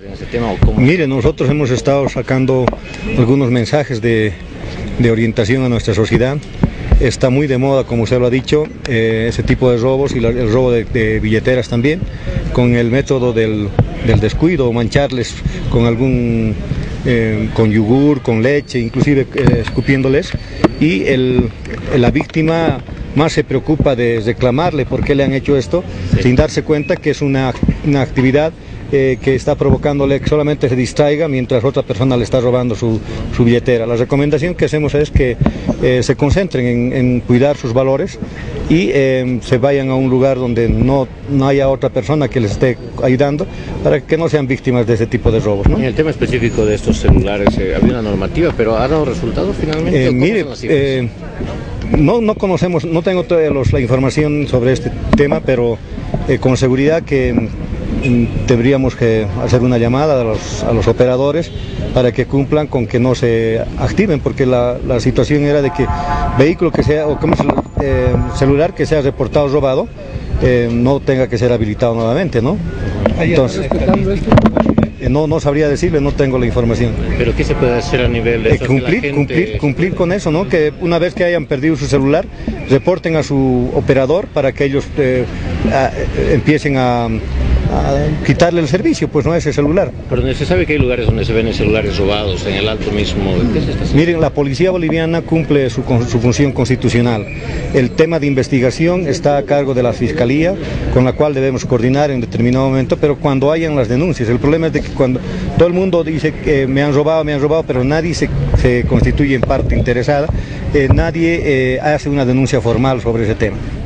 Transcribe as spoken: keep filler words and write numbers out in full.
en ese tema? ¿O cómo? Mire, nosotros hemos estado sacando algunos mensajes de, de orientación a nuestra sociedad. Está muy de moda, como usted lo ha dicho, eh, ese tipo de robos y la, el robo de, de billeteras también, con el método del, del descuido, mancharles con algún, eh, con yogur, con leche, inclusive eh, escupiéndoles, y el, la víctima más se preocupa de reclamarle por qué le han hecho esto, sí, sin darse cuenta que es una, una actividad Eh, que está provocándole que solamente se distraiga mientras otra persona le está robando su, su billetera. La recomendación que hacemos es que eh, se concentren en, en cuidar sus valores y eh, se vayan a un lugar donde no, no haya otra persona que les esté ayudando para que no sean víctimas de ese tipo de robos, ¿no? En el tema específico de estos celulares, eh, había una normativa, pero ¿ha dado resultados finalmente? Eh, mire, eh, no, no conocemos, no tengo todavía los, la información sobre este tema, pero eh, con seguridad que tendríamos que hacer una llamada a los, a los operadores para que cumplan con que no se activen, porque la, la situación era de que vehículo que sea, o como eh, celular que sea reportado robado, eh, no tenga que ser habilitado nuevamente, ¿no? Entonces, eh, no, no sabría decirle, no tengo la información. ¿Pero qué se puede hacer a nivel de eh, cumplir, gente... cumplir, cumplir con eso, ¿no? Que una vez que hayan perdido su celular, reporten a su operador para que ellos eh, a, empiecen a a quitarle el servicio, pues no a ese celular. Pero se sabe que hay lugares donde se ven celulares robados, en el Alto mismo. ¿Qué es esta? Miren, la policía boliviana cumple su, su función constitucional. El tema de investigación está a cargo de la Fiscalía, con la cual debemos coordinar en determinado momento, pero cuando hayan las denuncias. El problema es de que cuando todo el mundo dice que me han robado, me han robado, pero nadie se, se constituye en parte interesada, eh, nadie eh, hace una denuncia formal sobre ese tema.